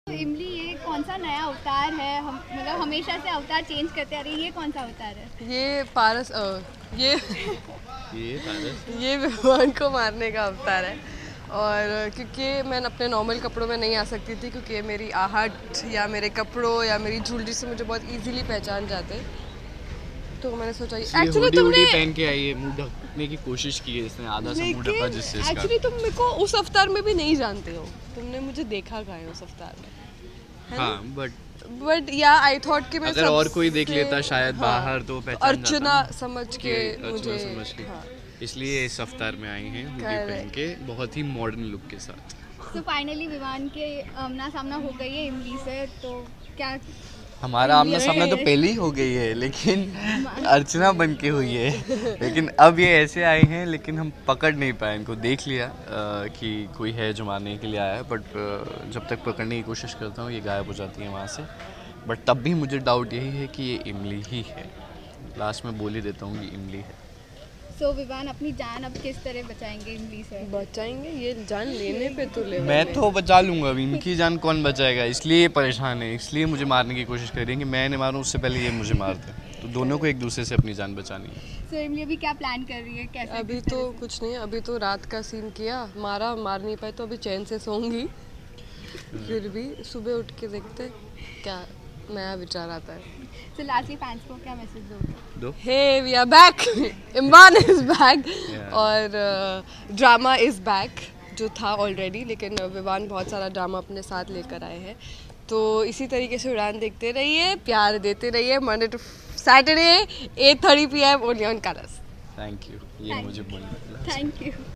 इमली ये कौन सा नया अवतार है? हम मतलब हमेशा से अवतार चेंज करते आ रहे हैं, ये कौन सा अवतार है? ये पारस ये ये विवान को मारने का अवतार है। और क्योंकि मैं अपने नॉर्मल कपड़ों में नहीं आ सकती थी, क्योंकि मेरी आहट या मेरे कपड़ों या मेरी ज्वेलरी से मुझे बहुत इजीली पहचान जाते, तो मैंने सोचा एक्चुअली तुमने पहन के आई है, मुंह ढकने की कोशिश की है इसने, आधा सा मुंह ढका जिससे इसका। एक्चुअली तुम मेरे को उस अवतार में भी नहीं जानते हो, तुमने मुझे देखा कहाँ है उस अवतार में, है हाँ, बट या आई थॉट कि मैं अगर और कोई देख लेता शायद बाहर तो पहचान अर्चना समझ के मुझे समझ के इसलिए इस अवतार में आई हैं हुडी पहन के, बहुत ही मॉडर्न लुक के साथ। तो फाइनली विवान के आमना सामना हो गई है इमली से, तो क्या हमारा आमना सामना तो पहले ही हो गई है, लेकिन अर्चना बन के हुई है। लेकिन अब ये ऐसे आए हैं, लेकिन हम पकड़ नहीं पाए इनको। देख लिया कि कोई है जो मारने के लिए आया है, बट जब तक पकड़ने की कोशिश करता हूँ ये गायब हो जाती है वहाँ से। बट तब भी मुझे डाउट यही है कि ये इमली ही है। लास्ट में बोल ही देता हूँ कि इमली है। सो विवान अपनी जान अब किस तरह बचाएंगे इमली से? बचाएंगे, ये जान लेने पे तो ले। मैं तो बचा लूंगा, अभी इनकी जान कौन बचाएगा? इसलिए ये परेशान है, इसलिए मुझे मारने की कोशिश कर रही है कि मैं इन्हें मारूं उससे पहले ये मुझे मार दे। तो दोनों को एक दूसरे से अपनी जान बचानी है। सो इमली अभी क्या प्लान कर रही है, कैसे? अभी तो कुछ नहीं, अभी तो रात का सीन किया, मार नहीं पाए तो अभी चैन से सोऊंगी। फिर भी सुबह उठ के देखते क्या नया विचार आता है। So lastly फैंस को क्या मैसेज दोगे? Hey, we are back. Imran is back और ड्रामा इज बैक, जो था ऑलरेडी, लेकिन विवान बहुत सारा ड्रामा अपने साथ लेकर आए हैं। तो इसी तरीके से उड़ान देखते रहिए, प्यार देते रहिए। Monday to Saturday 8:30 PM only on Colors. Thank you, ये मुझे बोलना। Thank you.